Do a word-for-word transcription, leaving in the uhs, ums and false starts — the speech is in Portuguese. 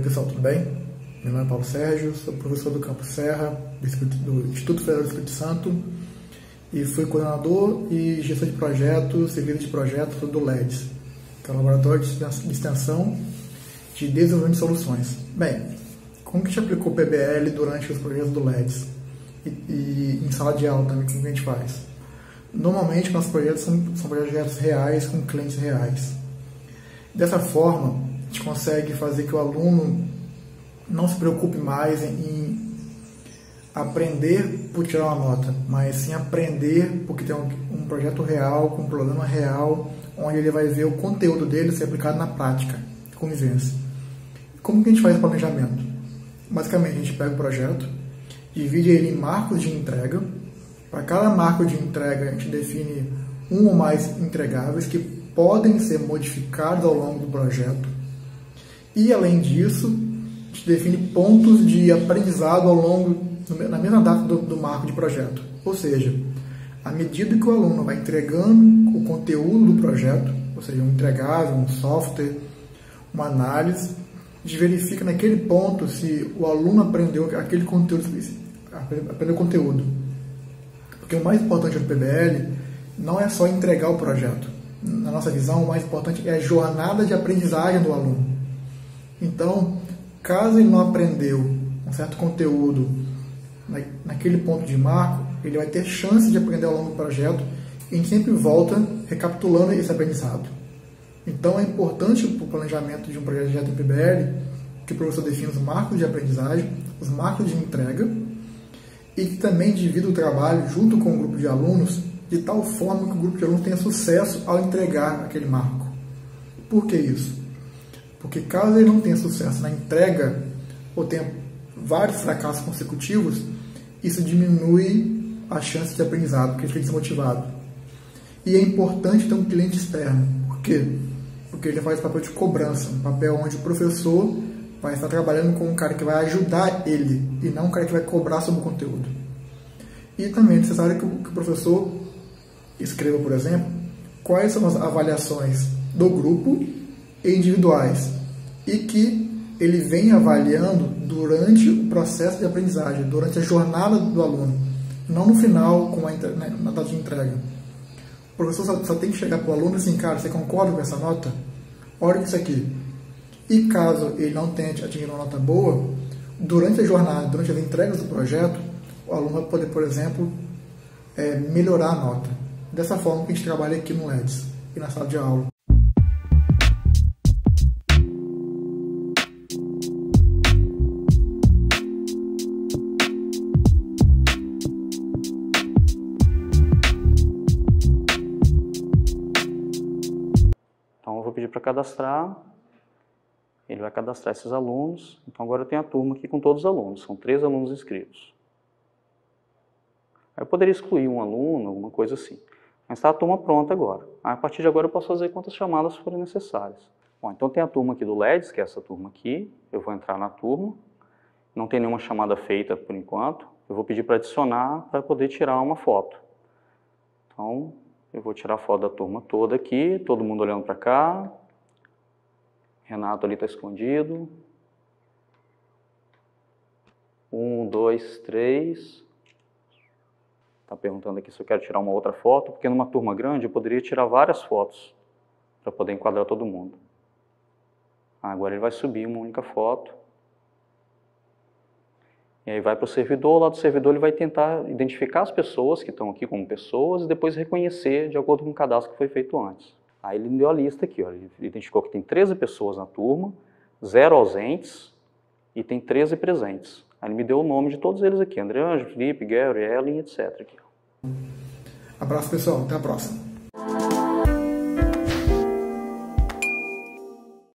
pessoal, tudo bem? Meu nome é Paulo Sérgio, sou professor do Campus Serra, do Instituto Federal do Espírito Santo, e fui coordenador e gestor de projetos e líder de projetos do L E D S, que é o Laboratório de Extensão de Desenvolvimento de Soluções. Bem, como que a gente aplicou o P B L durante os projetos do L E D S? E, e em sala de aula também, como que a gente faz? Normalmente, nossos projetos são, são projetos reais, com clientes reais. Dessa forma, a gente consegue fazer que o aluno não se preocupe mais em, em aprender por tirar uma nota, mas sim aprender porque tem um, um projeto real, com um problema real, onde ele vai ver o conteúdo dele ser aplicado na prática, com vivência. Como que a gente faz o planejamento? Basicamente, a gente pega o projeto, divide ele em marcos de entrega. Para cada marco de entrega, a gente define um ou mais entregáveis que podem ser modificados ao longo do projeto. E, além disso, a gente define pontos de aprendizado ao longo, na mesma data do, do marco de projeto. Ou seja, à medida que o aluno vai entregando o conteúdo do projeto, ou seja, um entregável, um software, uma análise, a gente verifica naquele ponto se o aluno aprendeu aquele conteúdo, aprendeu o conteúdo. Porque o mais importante do P B L não é só entregar o projeto. Na nossa visão, o mais importante é a jornada de aprendizagem do aluno. Então, caso ele não aprendeu um certo conteúdo naquele ponto de marco, ele vai ter chance de aprender ao longo do projeto e a gente sempre volta recapitulando esse aprendizado. Então, é importante para o planejamento de um projeto em P B L que o professor defina os marcos de aprendizagem, os marcos de entrega e que também divida o trabalho junto com o grupo de alunos de tal forma que o grupo de alunos tenha sucesso ao entregar aquele marco. Por que isso? Porque caso ele não tenha sucesso na entrega ou tenha vários fracassos consecutivos, isso diminui a chance de aprendizado, porque ele fica desmotivado. E é importante ter um cliente externo. Por quê? Porque ele faz papel de cobrança, um papel onde o professor vai estar trabalhando com um cara que vai ajudar ele, e não um cara que vai cobrar sobre o conteúdo. E também é necessário que o, que o professor escreva, por exemplo, quais são as avaliações do grupo e individuais, e que ele venha avaliando durante o processo de aprendizagem, durante a jornada do aluno, não no final, com a, na data de entrega. O professor só, só tem que chegar para o aluno assim, cara, você concorda com essa nota? Olha isso aqui. E caso ele não tenha atingido uma nota boa, durante a jornada, durante as entregas do projeto, o aluno vai poder, por exemplo, é, melhorar a nota. Dessa forma que a gente trabalha aqui no L E D S e na sala de aula. Então eu vou pedir para cadastrar. Ele vai cadastrar esses alunos. Então agora eu tenho a turma aqui com todos os alunos. São três alunos inscritos. Eu poderia excluir um aluno, alguma coisa assim. Mas está a turma pronta agora. A partir de agora eu posso fazer quantas chamadas forem necessárias. Bom, então tem a turma aqui do L E D S, que é essa turma aqui. Eu vou entrar na turma. Não tem nenhuma chamada feita por enquanto. Eu vou pedir para adicionar para poder tirar uma foto. Então, eu vou tirar a foto da turma toda aqui, todo mundo olhando para cá. Renato ali está escondido. Um, dois, três. Está perguntando aqui se eu quero tirar uma outra foto, porque numa turma grande eu poderia tirar várias fotos para poder enquadrar todo mundo. Agora ele vai subir uma única foto. E aí vai para o servidor, lá do servidor ele vai tentar identificar as pessoas que estão aqui como pessoas e depois reconhecer de acordo com o cadastro que foi feito antes. Aí ele me deu a lista aqui, ó. Ele identificou que tem treze pessoas na turma, zero ausentes e tem treze presentes. Aí ele me deu o nome de todos eles aqui, André Anjo, Felipe, Gary, Ellen, etcétera. Aqui. Abraço, pessoal. Até a próxima.